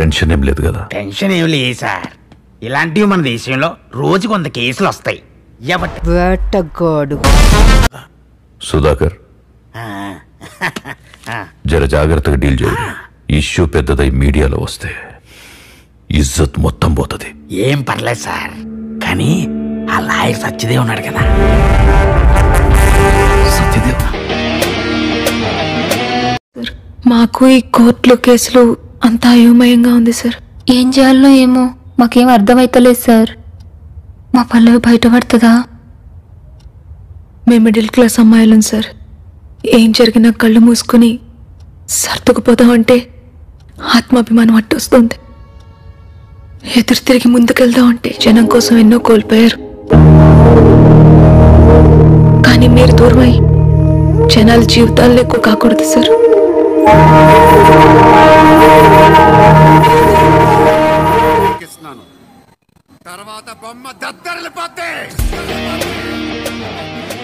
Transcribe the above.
Tension ఏం లేదు కదా? టెన్షన్ ఏం లేదు సార్. ఇలాంటివి మన దేశంలో రోజుకు 100 కేసులు వస్తాయి. వేటగాడు సుధాకర్, జర జాగ్రత్తగా డీల్ చేయండి. ఇష్యూ పెద్దదై మీడియాలో వస్తే ఇజ్జత్ మొత్తం పోతుంది. ఏం పర్లేదు సార్, కానీ ఆ లాయర్ సత్యదేవ్ ఉన్నాడు కదా. సత్యదేవ్ మాకు ఈ కోర్టులో కేసులు అంతా అయోమయంగా ఉంది సార్. ఏం చేయాలో ఏమో మాకేం అర్థమైతలేదు సార్. మా పల్లవి బయటపడుతుందా? మేము మిడిల్ క్లాస్ అమ్మాయిలం సార్. ఏం జరిగినా కళ్ళు మూసుకుని సర్దుకుపోదామంటే ఆత్మాభిమానం అట్టొస్తుంది. ఎదురు తిరిగి ముందుకెళ్దామంటే జనం కోసం ఎన్నో కోల్పోయారు. కానీ మీరు దూరమై జనాల జీవితాల్లో ఎక్కువ కాకూడదు సార్. తర్వాత బొమ్మ దద్దరిల్లిపోతే